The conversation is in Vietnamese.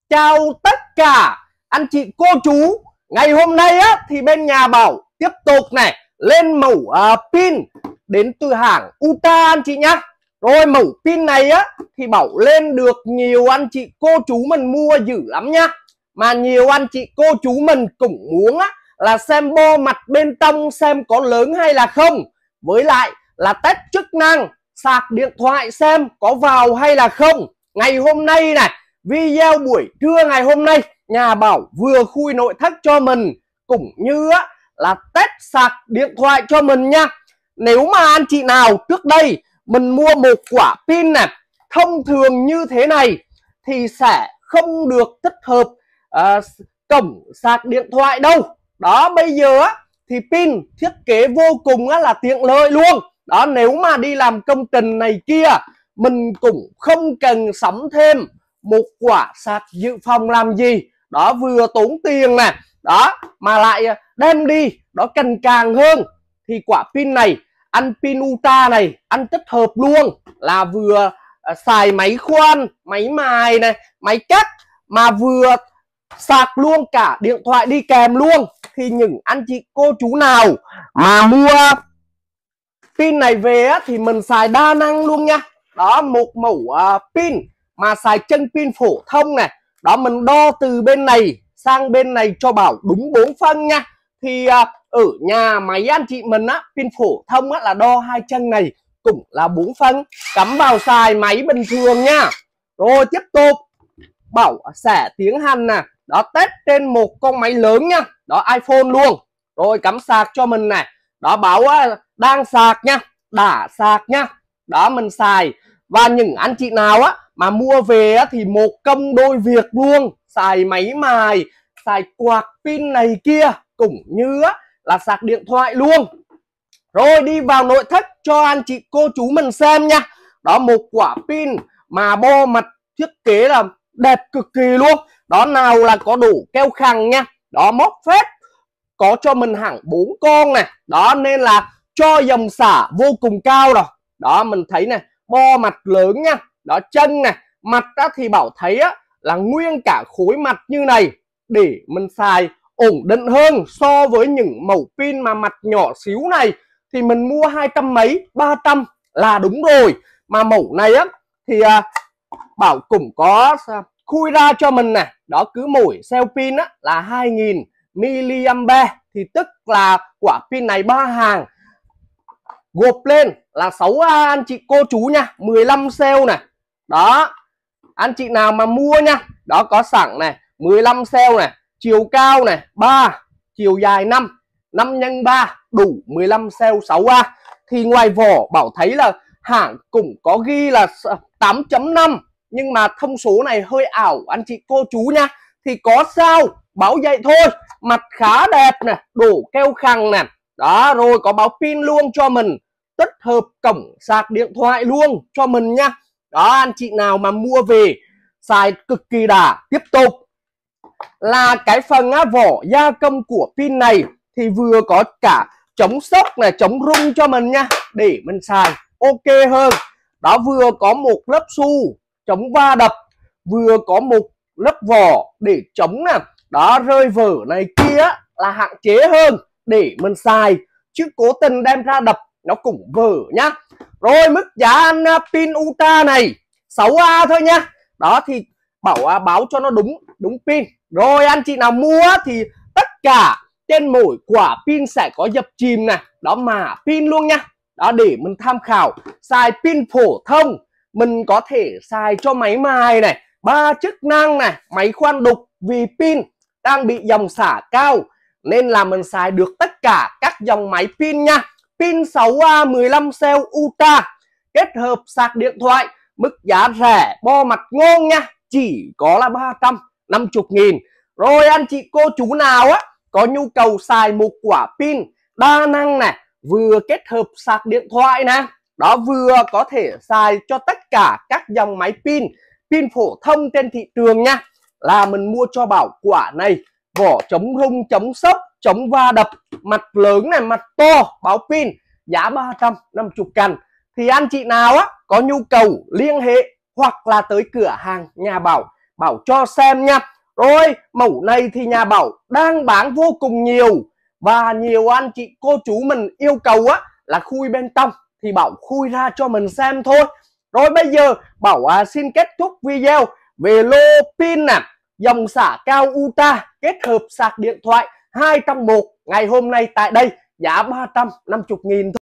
Chào tất cả anh chị cô chú. Ngày hôm nay á thì bên nhà Bảo tiếp tục này lên mẫu pin đến từ hãng Uta anh chị nhá. Rồi mẫu pin này á thì Bảo lên được nhiều anh chị cô chú mình mua dữ lắm nhá. Mà nhiều anh chị cô chú mình cũng muốn á là xem bo mặt bên trong xem có lớn hay là không. Với lại là test chức năng sạc điện thoại xem có vào hay là không. Ngày hôm nay này, video buổi trưa ngày hôm nay nhà Bảo vừa khui nội thất cho mình cũng như là test sạc điện thoại cho mình nha. Nếu mà anh chị nào trước đây mình mua một quả pin này thông thường như thế này thì sẽ không được tích hợp cổng sạc điện thoại đâu. Đó, bây giờ thì pin thiết kế vô cùng là tiện lợi luôn. Đó, nếu mà đi làm công trình này kia mình cũng không cần sắm thêm một quả sạc dự phòng làm gì. Đó, vừa tốn tiền nè, đó mà lại đem đi đó cần càng hơn. Thì quả pin này, anh pin Uta này anh tích hợp luôn là vừa xài máy khoan, máy mài này, máy cắt mà vừa sạc luôn cả điện thoại đi kèm luôn. Thì những anh chị cô chú nào mà mua pin này về thì mình xài đa năng luôn nha. Đó, một mẫu pin mà xài chân pin phổ thông này. Đó, mình đo từ bên này sang bên này cho Bảo đúng 4 phân nha. Thì ở nhà máy anh chị mình pin phổ thông là đo hai chân này cũng là 4 phân, cắm vào xài máy bình thường nha. Rồi tiếp tục Bảo sẽ tiến hành nè, đó test trên một con máy lớn nha. Đó, iPhone luôn. Rồi cắm sạc cho mình này. Đó, Bảo đang sạc nha, đã sạc nha. Đó, mình xài. Và những anh chị nào mà mua về thì một công đôi việc luôn, xài máy mài, xài quạt pin này kia cũng như là sạc điện thoại luôn. Rồi đi vào nội thất cho anh chị cô chú mình xem nha. Đó, một quả pin mà bo mặt thiết kế là đẹp cực kỳ luôn. Đó, nào là có đủ keo khằng nha. Đó, móc phép có cho mình hẳn 4 con này. Đó, nên là cho dòng xả vô cùng cao rồi. Đó, mình thấy này, bo mặt lớn nha. Đó, chân này, mặt thì Bảo thấy là nguyên cả khối mặt như này để mình xài ổn định hơn so với những mẫu pin mà mặt nhỏ xíu này thì mình mua 200 mấy 300 là đúng rồi. Mà mẫu này thì Bảo cũng có khui ra cho mình này. Đó, cứ mỗi cell pin là 2000 mAh thì tức là quả pin này 3 hàng gộp lên là 6 anh chị cô chú nha, 15 cell này. Đó, anh chị nào mà mua nha, đó có sẵn này, 15 cell này, chiều cao này 3, chiều dài 5, 5 x 3 đủ 15 cell 6A. Thì ngoài vỏ Bảo thấy là hãng cũng có ghi là 8.5 nhưng mà thông số này hơi ảo anh chị cô chú nha. Thì có sao Bảo vậy thôi, mặt khá đẹp nè, đổ keo khằng nè. Đó, rồi có báo pin luôn cho mình, tích hợp cổng sạc điện thoại luôn cho mình nha. Đó, anh chị nào mà mua về xài cực kỳ đã. Tiếp tục là cái phần vỏ gia công của pin này thì vừa có cả chống sốc này, chống rung cho mình nha, để mình xài ok hơn. Đó, vừa có một lớp xu chống va đập, vừa có một lớp vỏ để chống nè, đó rơi vỡ này kia là hạn chế hơn để mình xài, chứ cố tình đem ra đập nó cũng vỡ nhá. Rồi mức giá ăn pin Uta này 6A thôi nhá. Đó thì Bảo báo cho nó đúng pin. Rồi anh chị nào mua thì tất cả trên mỗi quả pin sẽ có dập chìm này, đó mã pin luôn nha. Đó, để mình tham khảo. Xài pin phổ thông mình có thể xài cho máy mài này, 3 chức năng này, máy khoan đục, vì pin đang bị dòng xả cao nên là mình xài được tất cả các dòng máy pin nha. Pin 6A 15 cell Uta kết hợp sạc điện thoại, mức giá rẻ, bo mặt ngon nha, chỉ có là 350.000. Rồi anh chị cô chú nào có nhu cầu xài một quả pin đa năng này, vừa kết hợp sạc điện thoại nè, đó vừa có thể xài cho tất cả các dòng máy pin phổ thông trên thị trường nha, là mình mua cho Bảo quả này, vỏ chống rung, chống sốc, chống va đập, mặt lớn này, mặt to, báo pin, giá 350.000. Thì anh chị nào có nhu cầu liên hệ hoặc là tới cửa hàng nhà Bảo Bảo cho xem nha. Rồi mẫu này thì nhà Bảo đang bán vô cùng nhiều, và nhiều anh chị cô chú mình yêu cầu á là khui bên trong thì Bảo khui ra cho mình xem thôi. Rồi bây giờ Bảo xin kết thúc video về lô pin nè, dòng xả cao UTA kết hợp sạc điện thoại 2 trong 1 ngày hôm nay tại đây, giá 350.000 thôi.